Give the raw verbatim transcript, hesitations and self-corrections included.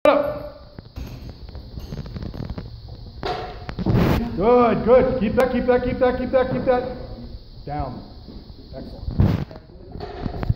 up. Good, good. Keep that, keep that, keep that, keep that, keep that. Down. Excellent.